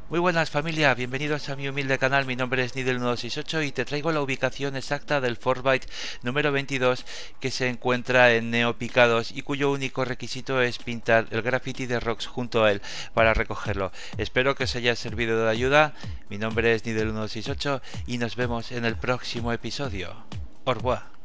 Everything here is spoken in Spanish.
Muy buenas familia, bienvenidos a mi humilde canal, mi nombre es Nidel1268 y te traigo la ubicación exacta del Fortbyte número 22 que se encuentra en Neopicados y cuyo único requisito es pintar el graffiti de Rocks junto a él para recogerlo. Espero que os haya servido de ayuda, mi nombre es Nidel1268 y nos vemos en el próximo episodio. Au revoir.